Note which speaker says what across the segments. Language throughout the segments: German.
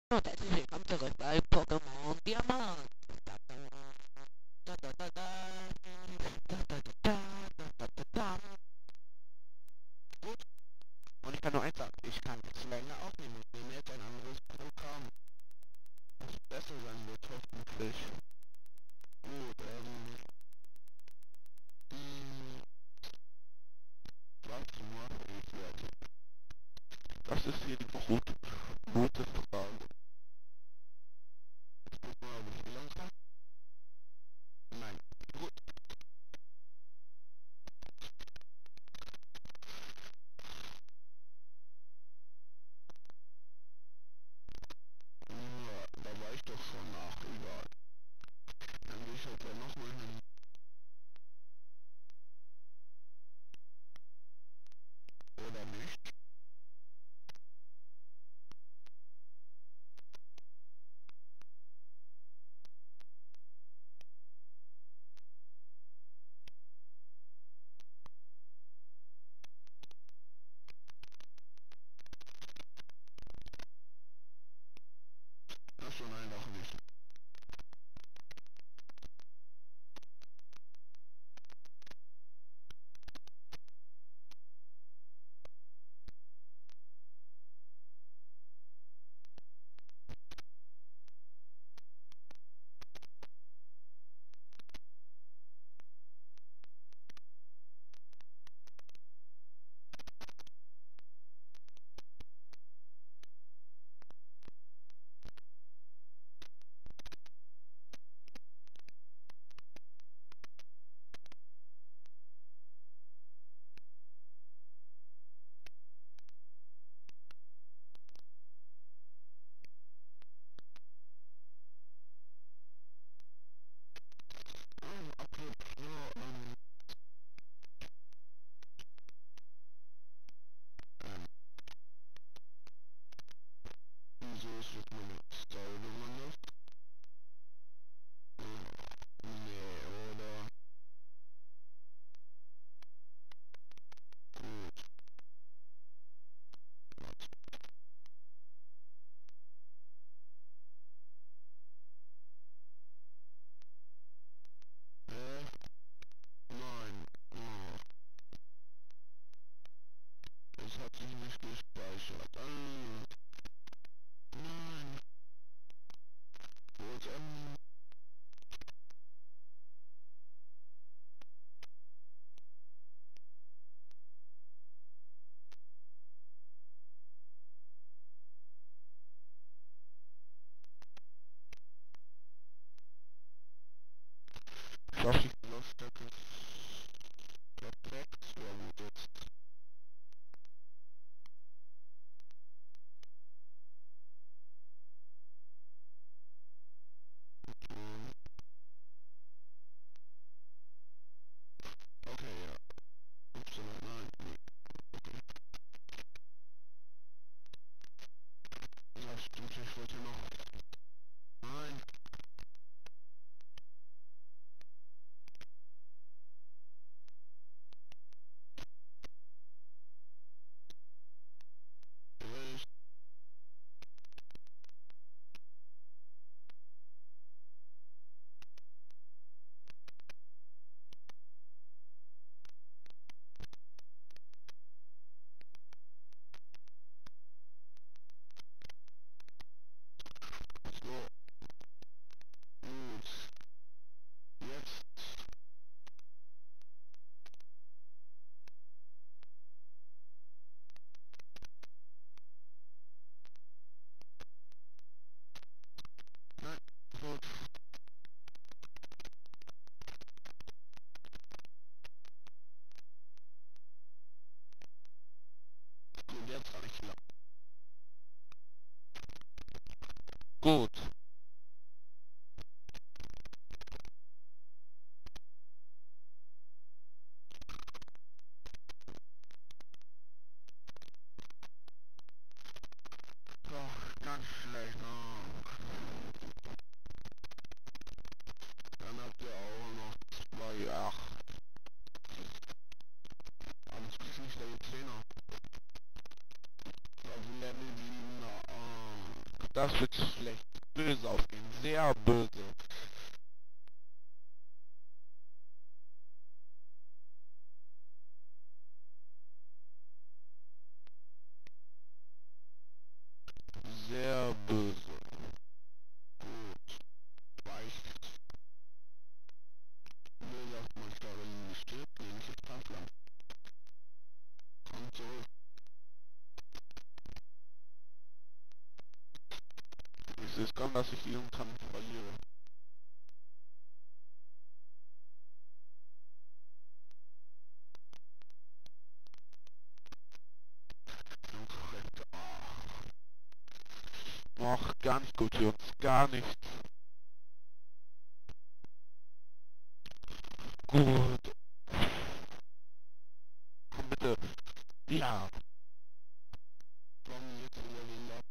Speaker 1: Und herzlich willkommen zurück bei Pokémon Diamant. Da, da, da, da, da, da, da, da, da, da, da, da. Gut, und ich kann nur eins sagen, ich kann jetzt länger aufnehmen. Ich nehme jetzt ein anderes Programm, das besser sein wird, hoffentlich. Gut, was mache ich jetzt? Das ist hier die gute Frage. Ich guck mal, ob ich wieder kann. Nein, gut. Ja, da war ich doch schon nach, egal. Dann gehe ich halt ja nochmal hin. Oder nicht? Achso, nein, doch nicht. Okay, so, ähm, wieso ist jetzt meine Story besonders? Nee, oder? Gut, warte. Nein. Oh, es hat sich nicht gespeichert. Nein. Gut, schaffe ich die Lautstärke perfekt? Ja, gut, jetzt. Okay, ja. Nein, nee. Okay. Ja, stimmt, ich wollte noch. Nein. Ich, so, gut. Jetzt. Nein. Gut. Gut, jetzt habe ich wieder. Gut. Doch, ganz schlecht. Oh. Dann habt ihr auch noch zwei. Ach, aber es ist nicht der Zehner. Also Level 7. das wird schlecht. Böse ausgehen. Sehr böse. Sehr böse. Gut. Reicht. Will, dass man darin stirbt, nämlich das Kampfland. Kommt zurück. Es ist kaum, dass ich diesen Kampf verliere. Korrekt. Ach, gar nicht gut, Jungs. Gar nicht. Gut. Komm bitte. Ja. Komm jetzt über den Lauf.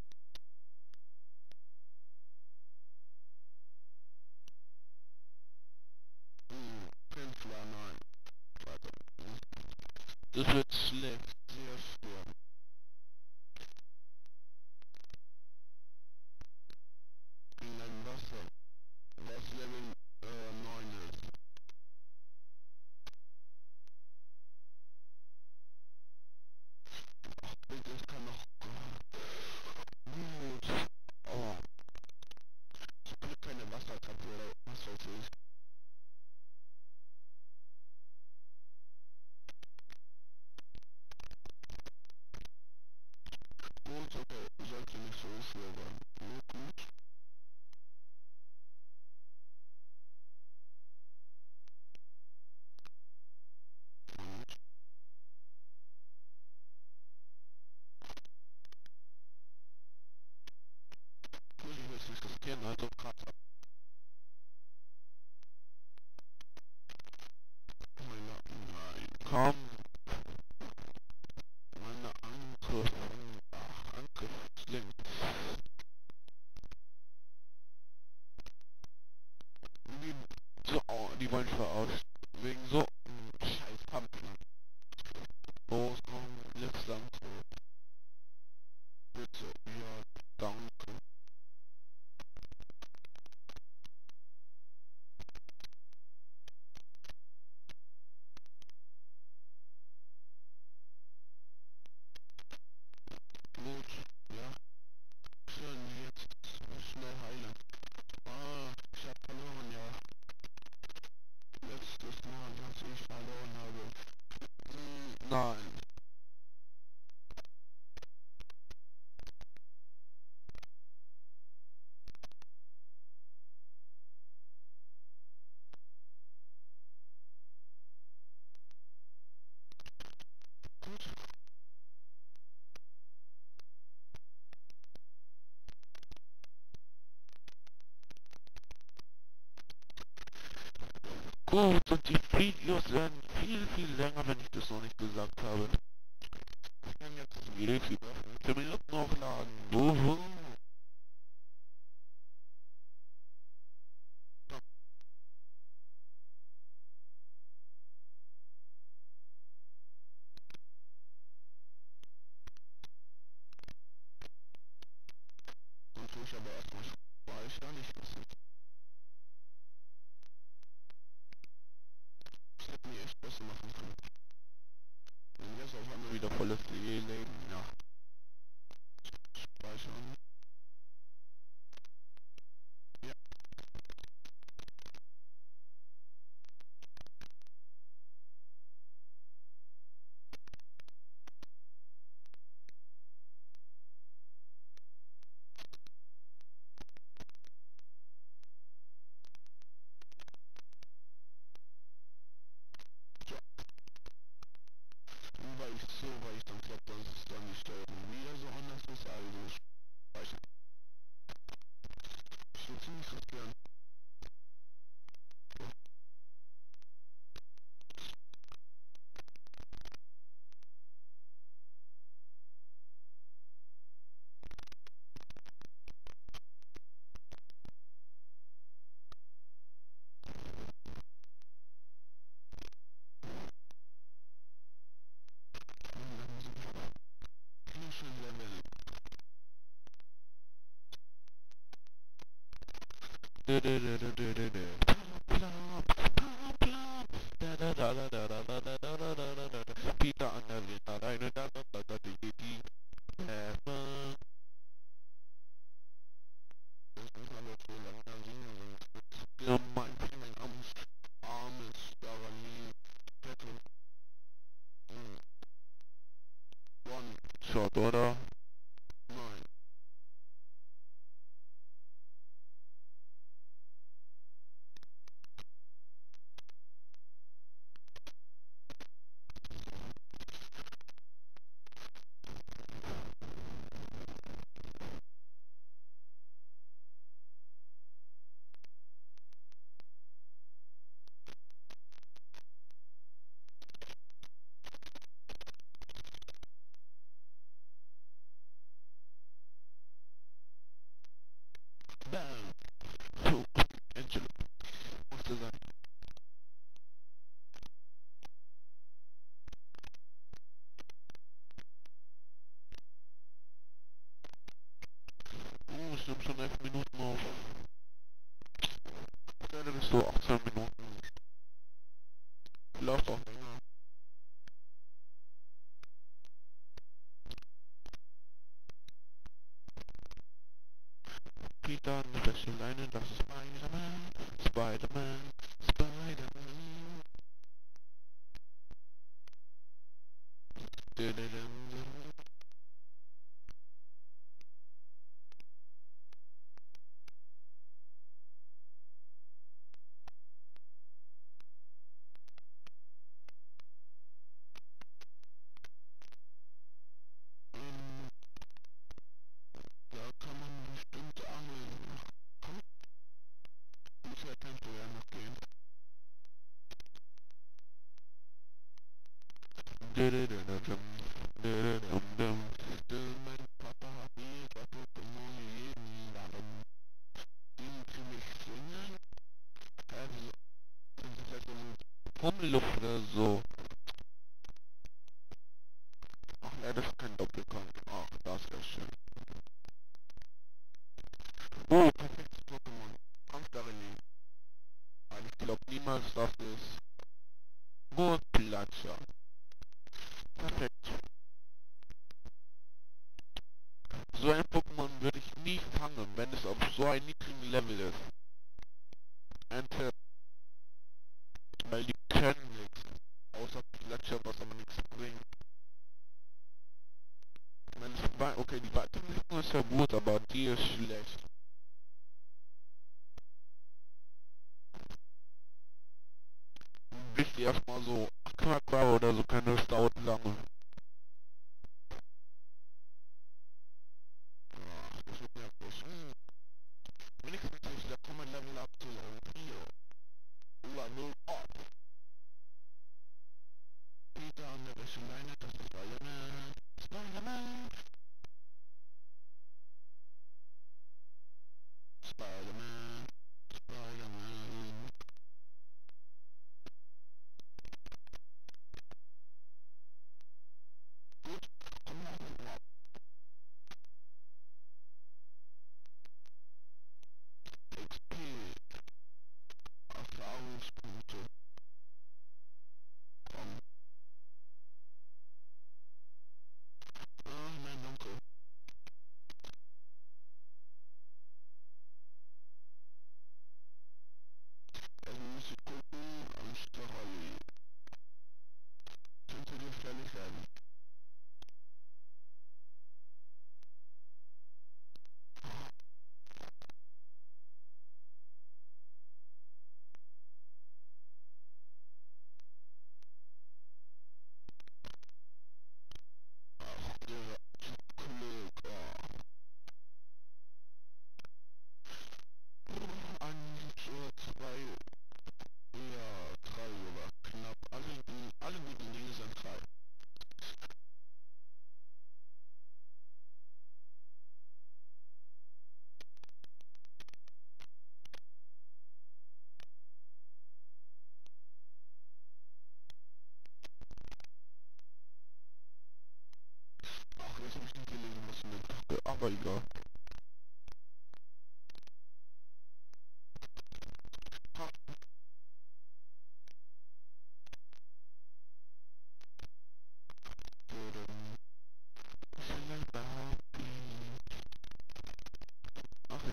Speaker 1: 5 war 9. Weiter. Das wird schlecht. Sehr schwer. In einem Wasser. Was Level 9 ist. Bitte, es kann noch gut. Oh. Ich bin keine Wasserkapsel oder was weiß ich. Gut, okay. Sollte nicht so schwer sein. Gut, gut. Gut. Gut, ich will es nicht riskieren, also Kratzer. Nein. Komm. Meine Angriff. Ach, Angriff. Links. Die wollen verarschen. Wegen so scheiß Kampf. Los, komm, jetzt danke. Bitte, ja, danke. Gut, ja. Schön, jetzt schnell heilen. Ah, ich hab verloren, ja. Letztes Mal, dass ich verloren habe. Nein. Gut. Gut, und die Videos werden viel länger, wenn ich das noch nicht gesagt habe. Ich kann jetzt das Video über 15 Minuten hochladen. Wuhu. Und tue ich aber erstmal speichern, ich weiß nicht. Das hätte mir echt besser machen können. Und jetzt auf einmal wieder volles Leben, ja. Speichern. Ja. Weil ich dann glaube, dass es dann die Steuerung wieder so anders ist, also speichern. Ich würde ziemlich riskieren. Finish Level. Peter an der Wind alleine, die Lämmer. Das ist alles so langsam singen, ja, mein armes Darani, One Shot, oder? Nein. Bam! So, Angelo, musste sein. Ich nehme schon 11 Minuten auf. Gerne bis so 18 Minuten. Vielleicht auch länger. Peter an der besten Leine, das ist Spider-Man, Spider-Man, Spider-Man. Da kann man bestimmt angeln. Muss ja temporär noch gehen. Mein Papa hat nie bei Pokémon gegeben, darum ihn zu mich singen. Also, sind das halt so eine Pummeluft oder so. Ach ne, das ist kein Doppelkampf. Ach, das wäre schön. Oh, perfektes Pokémon. Kampfdarin. Weil ich glaube niemals, dass es nur Platscher. Perfekt. So ein Pokémon würde ich nie fangen, wenn es auf so einem niedrigen Level ist. Ente, weil die können nichts. Außer Platscher, was aber nichts bringt. Wenn es okay, die Weiterentwicklung ist ja gut, aber die ist schlecht. Bis die erstmal so Aqua oder so können, das dauert lange. Ach, das wird nervig. Wenigstens ist der Common Level up zu Level up. Peter an der besten Leine, das ist Spider-Man. Spider-Man. Spider-Man. Spider-Man. Gut, komm mal ab. XP. Erfahrungspunkte. Komm. Nein, danke.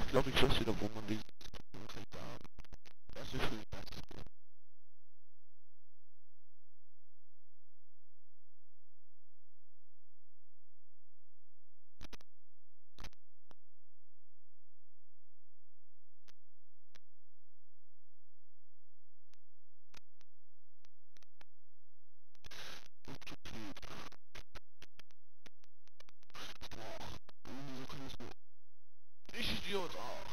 Speaker 1: glaube, ich weiß wieder, wo man die kriegt. Da. Das ist für das. Ich Idiot auch.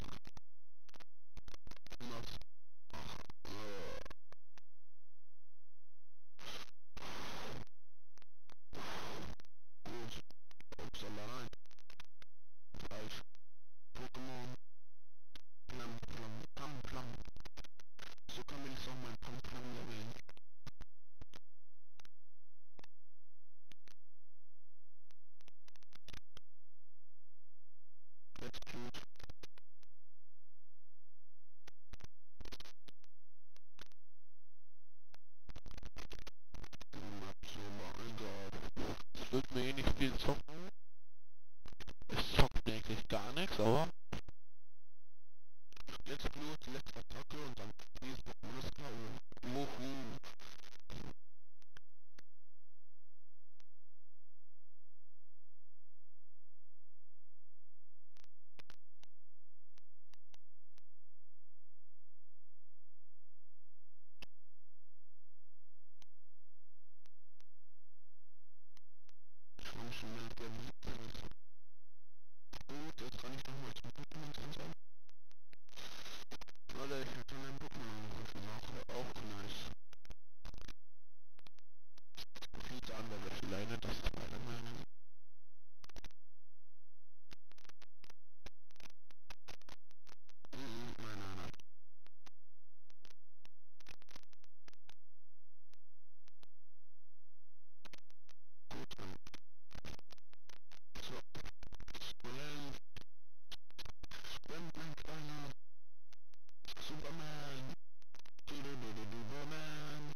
Speaker 1: Upsala rein. Falsch. Pokémon. Plam. So kann man jetzt auch mein Plam erwähnen. Jetzt gut. Es wird mir eh nicht viel zocken. Es zockt mir eigentlich gar nichts, aber jetzt Blut, letzte Attacke und dann Facebook Monster und Mohu. Schon mit der gut, jetzt kann ich nochmal zum Pokémon Center. Oder ich hätte einen Pokémon angegriffen, auch nice. Viel an der Wäscheleine, das ist meine Meinung. Nein. Gut, dann. So, Spam, mein kleiner Superman. Superman.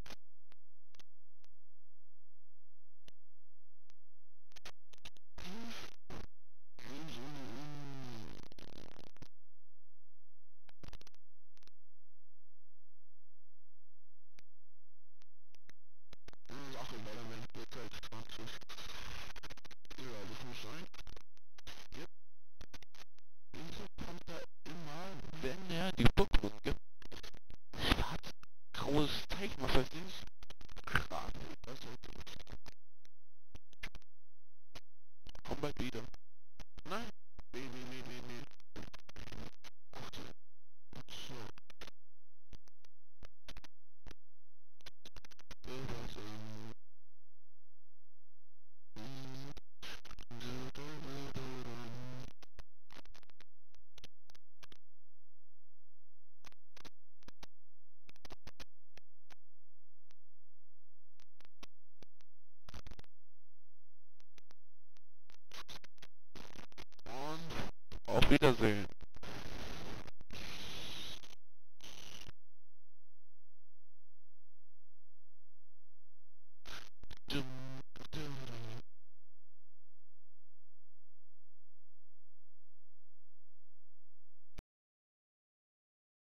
Speaker 1: Sache bei der Menschlichkeit 20. Ja, das muss sein. Jetzt, wieso kommt er immer, wenn er die Pokémon gibt, schwarz-graues Zeichen, was heißt das? Krass, das sollte komm bald wieder. Nein, nee. So, das, und auf Wiedersehen.